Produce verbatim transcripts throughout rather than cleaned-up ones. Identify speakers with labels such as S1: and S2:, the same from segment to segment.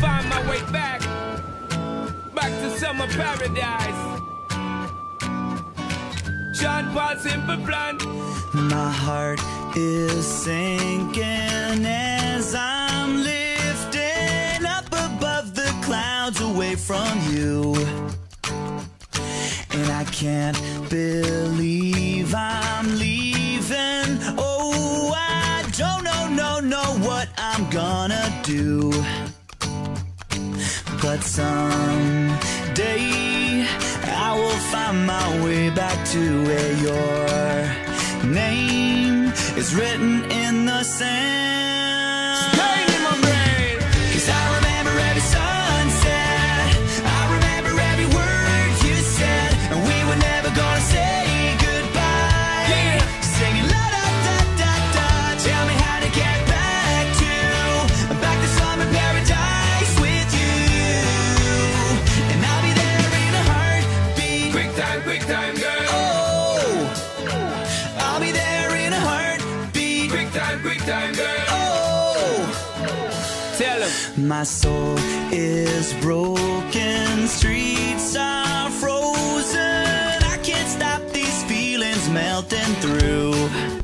S1: find my way back, back to summer paradise. John Paul Simple Plan.
S2: My heart is sinking as I'm lifting up above the clouds away from you. And I can't believe I'm leaving. Oh, I don't know, no, know what I'm gonna do. But someday I will find my way back to where your name is written in the sand.
S1: Staying in my brain.
S2: 'Cause I remember every sunset, I remember every word you said, and we were never gonna say goodbye.
S1: Yeah.
S2: Singing la da da da da. Tell me how to get back to, back to summer paradise with you. And I'll be there in a heartbeat.
S1: Quick time, quick time, girl.
S2: Oh, I'll be there in a heartbeat.
S1: Quick time, quick time, girl.
S2: Oh,
S1: Tell him.
S2: my soul is broken, streets are frozen. I can't stop these feelings melting through.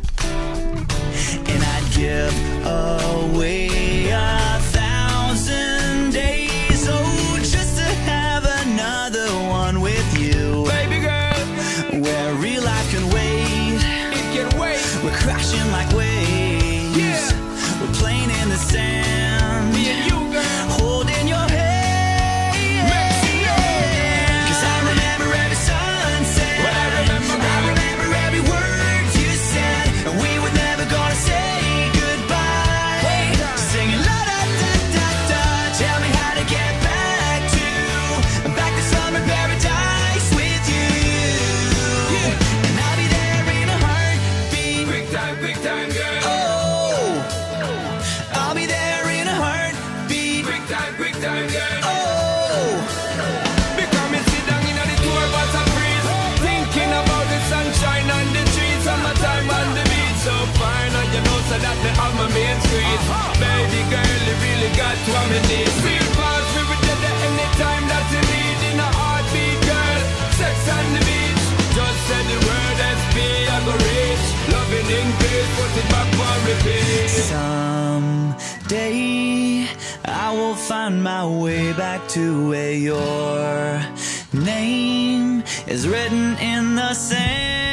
S2: And I'd give away a thousand days, oh, just to have another one with you.
S1: Baby girl,
S2: Where real life can wait,
S1: it can wait.
S2: we're crashing like waves.
S1: Yeah.
S2: We're playing in the sand,
S1: Me and you, girl.
S2: holding your hand.
S1: Make me know.
S2: 'Cause I remember every sunset,
S1: What I remember,
S2: I
S1: girl.
S2: remember every word you said, and we were never gonna say goodbye. Singing la da da da da. Tell me how to get back to, back to summer paradise with you. And I'll be there in a heartbeat.
S1: Quick time, quick time, girl.
S2: Oh, I'll be there in a heartbeat.
S1: Quick time, quick time, girl.
S2: Oh,
S1: Because me sit down in the tour bus and breeze, thinking about the sunshine on the trees, summertime on the beach. So fine, and you know so that me have my main street. Baby girl, you really got what me need. Real fast, we will get there anytime that you need. In a heartbeat, girl, sex on the beach. Just say the word S P, I go reach. Loving in peace, put it back for repeat.
S2: someday I will find my way back to where your name is written in the sand.